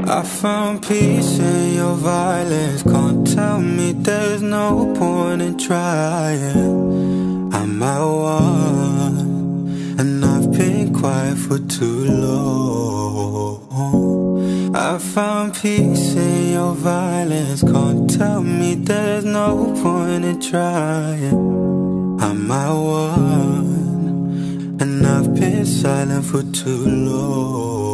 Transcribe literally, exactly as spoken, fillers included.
I found peace in your violence. Can't tell me there's no point in trying. I'm at one, and I've been quiet for too long. I found peace in your violence. Can't tell me there's no point in trying. I'm at one, and I've been silent for too long.